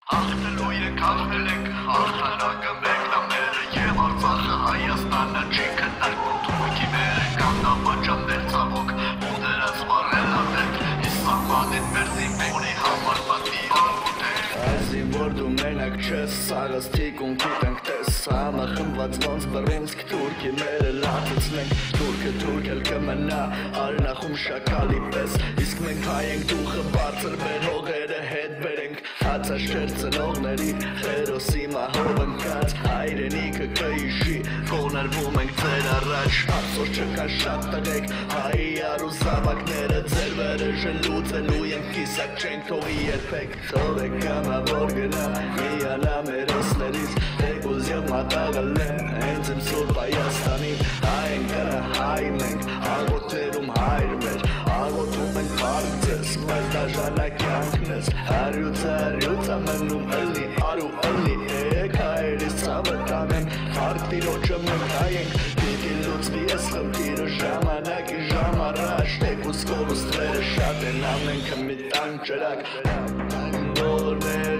Ախտելու ենք, ախտել ենք, հաղթանակը մեկնամերը և Արցախը Հայաստանը չի քննարկում թուրքի մերը կաննապաճաններ ցավոք ու դրանց վառելավետ իսկ սահմանին մեր զինվորի համար պատի անգութեր Այսին որ դու մենակ չես սաղս թիկունքիտ ենք տես Համը խմված ոնց բռունցք թուրքի մերը լացեցնենք Թուրքը էլ կմնա արնախում շակալի պես Իսկ մենք հայ ենք դուխը բարձր մեր հողերը հետ բերենք Հացաշեր ծնողների խերոսի մահով ընկած Հայրենիքը կհիշի կոնարվում ենք ձեր առաջ Այսօր չկա շատ տղեկ հայի արու զավակները Ձեր վերը ժլուծելու ենք կիսակ չենք թողի երբեք Թողեք կամավոր գնա միանա մեր ոսներից Թեկուզ և մատաղալ են հենց իմ սուրբ Հայաստանին Հայ ենք կրը հայ մենք աղոթերում հայր մեր Աղոթում ենք հարկ ձեզ բայց դաժանակ յանքնես Հարյուծա մնում ըլի արու ըլի Եկ հայերիս ծավը տանեմ հարկ տիրոջը մենք հայ ենք Պիտի լուծվի ես խնդիրը ժամանակի ժամ առաջ Թեկուզ կորուստվերը շատ են ամենքը մի տան ճրակ Բոլոր մեր